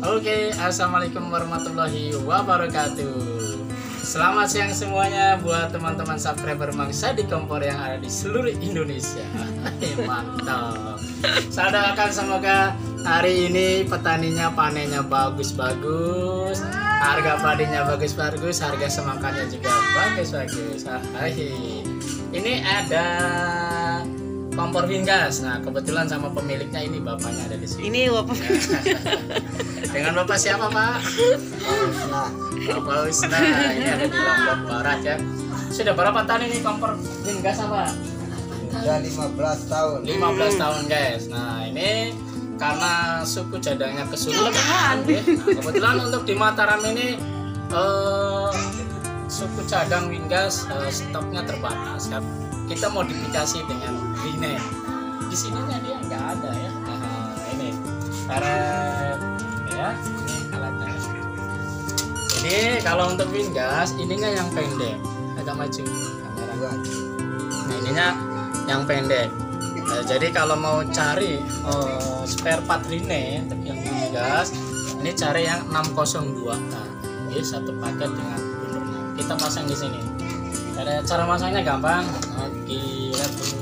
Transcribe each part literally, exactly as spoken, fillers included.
Oke, assalamualaikum warahmatullahi wabarakatuh. Selamat siang semuanya buat teman-teman subscriber Mangsa di Kompor yang ada di seluruh Indonesia. Mantap. Saya doakan semoga hari ini petaninya panennya bagus-bagus, harga padinya bagus-bagus, harga semangkanya juga bagus-bagus. Hai. Ini ada kompor Wingas. Nah, kebetulan sama pemiliknya ini bapaknya ada di sini. Ini bapak. Dengan bapak siapa, Pak? Nah, Bapak Usna. Ini ada di Lombok Barat ya. Sudah berapa tahun ini kompor Wingas, apa? Sudah lima belas tahun. lima belas tahun, guys. Nah, ini karena suku cadangnya kesulitan. Ya. Nah, kebetulan untuk di Mataram ini eh, suku cadang Wingas eh, stoknya terbatas kan. Kita modifikasi dengan Rine. Di sininya dia nggak ada ya. Nah, ini karet ya, ini alatnya. Jadi kalau untuk Wingas ininya yang pendek, agak maju kamera. Nah, ininya yang pendek. Nah, jadi kalau mau cari oh, spare part Rine untuk yang Wingas, ini cari yang enam nol dua. Nah, ini satu paket dengan bundurnya. Kita pasang di sini. Ada cara masangnya gampang. Oke, lihat Bu.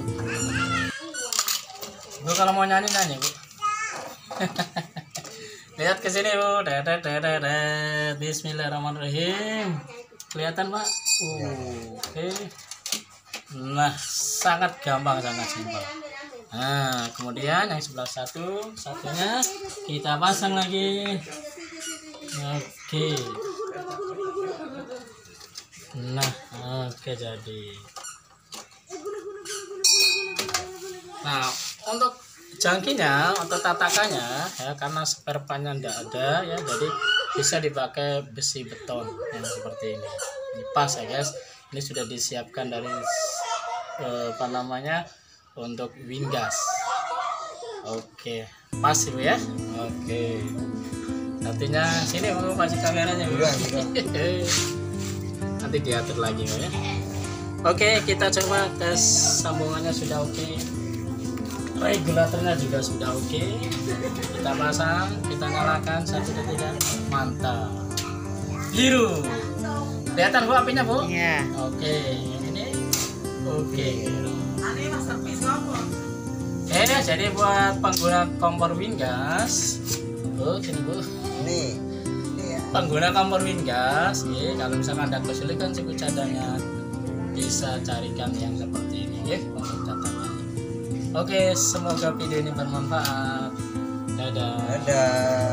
Bu kalau mau nyanyi nyanyi Bu. Lihat ke sini Bu. Dadat dadat dadat. Bismillahirrahmanirrahim. Kelihatan Pak? Uh, Oke. Okay. Nah, sangat gampang, sangat simpel. Nah, kemudian yang sebelah satu, satunya kita pasang lagi. Oke. Okay. Nah, oke jadi. Nah, untuk jangkinya, untuk tatakannya ya karena spare partnya tidak ada ya, jadi bisa dipakai besi beton yang seperti ini. Ini pas ya guys. Ini sudah disiapkan dari eh, apa namanya untuk Wingas. Oke, pas Ibu ya. Oke. Artinya sini mau kasih kameranya. Nanti diatur lagi ya. Oke, kita coba tes sambungannya sudah oke. Regulatornya juga sudah oke. Kita pasang, kita nyalakan satu tiga, mantap. Biru. Kelihatan Bu apinya Bu? Iya. Oke, yang ini oke. Ini jadi buat pengguna kompor Wingas. Bu, sini Bu. Ini. Pengguna kompor Wingas, ya, kalau misalkan ada kesulitan suku cadangnya bisa carikan yang seperti ini ya untuk catatannya. Oke, semoga video ini bermanfaat. Dadah. Dadah.